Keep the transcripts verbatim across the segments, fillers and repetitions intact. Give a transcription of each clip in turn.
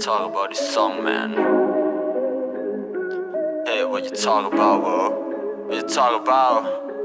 talk about this song, man? Hey, what you talk about, bro? What you talk about?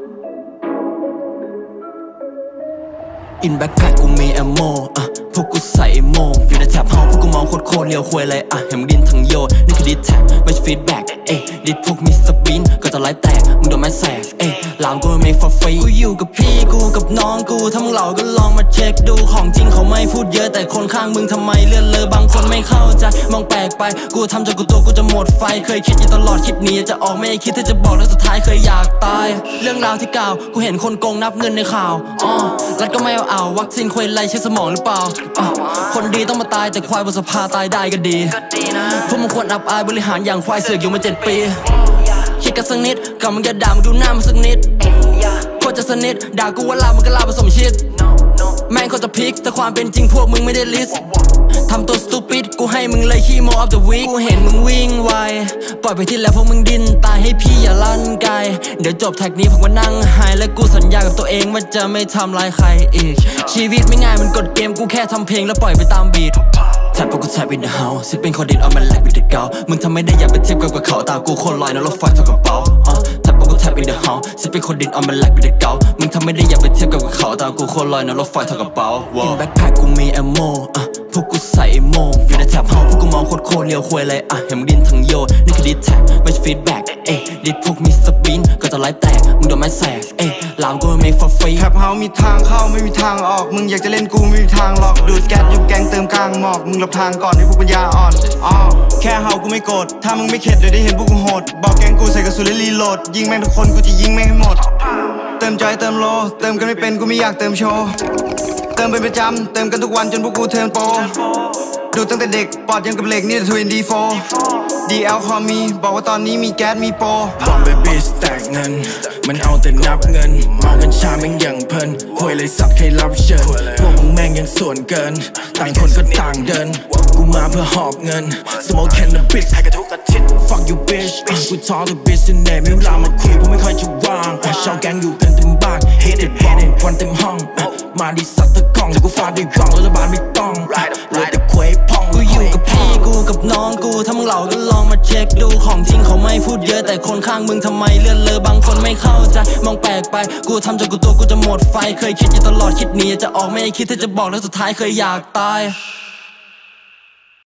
In backpack กูมีแอมโมอ่ะพวกกูใส่โมงอยู่ในแท็บห้องพวกกูมองโคตรโคตรเลี้ยวควยเลยอ่ะเห็นมึงดินทั้งโยนี่คือดิสแท็กไม่ใช่ฟีดแบ็กเอ้ดิสพวกมิสเตอร์บีนก็จะไล่แตกมึงโดนไม้แสกเอ้ลามกูไม่ฟอร์ฟรีกูอยู่กับพี่กูกับน้องกูถ้ามึงเหล่าก็ลองมาเช็คดูของจริงเขาไม่พูดเยอะแต่คนข้างมึงทำไมเลื่อนเลอบางคนไม่เข้าใจมองแปลกไปกูทำจนกูตัวกูจะหมดไฟเคยคิดอยู่ตลอดคิดหนีจะออกไม่คิดที่จะบอกแล้วสุดท้ายเคยอยากตายเรื่องราวที่กล่าวกูเห็นคนโกงนับเงินในข่าวอ๋อรัฐก็ไม่เอาเอาวัคซีนควยไรใช้สมองหรือเปล่าคนดีต้องมาตายแต่ควายบนสภาตายได้ก็ดีพวกมึงควรอับอายบริหารอย่างควายเสือกอยู่มาเจ็ดปีคิดกันสักนิดก่อนมึงจะด่ามึงดูหน้ามึงสักนิดโคตรจะสนิทด่ากูว่าลามึงก็ลาผสมชิดแม่งโคตรจะพลิกแต่ความเป็นจริงพวกมึงไม่ได้ลิสทำตัวสตูปิดกูให้มึงเลยขี้โมออฟเดอะวีคกูเห็นมึงวิ่งไวปล่อยไปที่แล้วพวกมึงดิ้นตายให้พี่อย่าลั่นไกลเดี๋ยวจบแท็กนี้ผมก็นั่งหายและกูสัญญากับตัวเองว่าจะไม่ทำลายใครอีกชีวิตไม่ง่ายมันกดเกมกูแค่ทำเพลงแล้วปล่อยไปตามบีทแทบพวกกูแทบ in the house สิเป็นคนดินเอามันแลกวิดเก่ามึงทำไม่ได้อย่าไปเทียบกับเขาตากูคนลอยในรถไฟเท่ากับเป๋าแทบพวกกูแทบ in the house สิเป็นคนดินเอามันแลกวิดเก่ามึงทำไม่ได้อย่าไปเทียบกับเขาตากูคนลอยในรถไฟเท่ากับเป๋า In backpack กูมีแอมโมอ่ะพวกกูใส่โมงอยู่ในแท็บห้องพวกกูมองโคตรโคตรเลี้ยวควยเลยอ่ะเห็นมึงดินทั้งโยนี่คือดิสแท็กไม่ใช่ฟีดแบ็กเอ้ดิสพวกมิสเตอร์บีนก็จะไล่แตกมึงโดนไม้แสกเอ้ลามกูไม่ฟอร์ฟรีแท็บเฮามีทางเข้าไม่มีทางออกมึงอยากจะเล่นกูไม่มีทางหรอกดูดแก๊สยุบแกงเติมกลางหมอกมึงหลบทางก่อนให้พวกปัญญาอ่อนอ๋อแค่เฮากูไม่โกรธถ้ามึงไม่เข็ดเดี๋ยวได้เห็นพวกกูโหดบอกแกงกูใส่กระสุนและรีโหลดยิงแม่งทุกคนกูจะยิงแม่งให้หมดเติมใจเติมโลเติมกันไม่เป็นกูไม่อยากเติมโชว์เติมเป็นประจำเติมกันทุกวันจนพวกกูเทิร์นโปรดูตั้งแต่เด็กปอดยังกับเหล็กนี่แต่ทเวนตี้โฟร์ดีแอลคอมีบอกว่าตอนนี้มีแก๊สมีโปรบอมเบบี้สแต็กเงินมันเอาแต่นับเงินเมากัญชาแม่งยังเพลินหวยเลยสัตว์ใครรับเชิญพวกมึงแม่งยังส่วนเกินต่างคนก็ต่างเดินกูมาเพื่อหอบเงิน Smoke cannabis ให้กันทุกอาทิตย์ Fuck you bitch กู talk to bitch แน่ไม่เวลามาคุยเพราะไม่ค่อยจะว่างชาวแก๊งอยู่กันเต็มบ้าน Hit it bomb วันเต็มห้องมาดิสัตว์ตะกล้องแต่กูฟาดด้วยกล้องรัฐบาลไม่ต้องเลยแต่ควยพ่องกูอยู่กับพี่กูกับน้องกูถ้ามึงเหล่าก็ลองมาเช็คดูของจริงเขาไม่พูดเยอะแต่คนข้างมึงทำไมเลื่อนเลอบางคนไม่เข้าใจมองแปลกไปกูทำจนกูตัวกูจะหมดไฟเคยคิดอยู่ตลอดคิดหนีจะออกไม่คิดที่จะบอกแล้วสุดท้ายเคยอยากตาย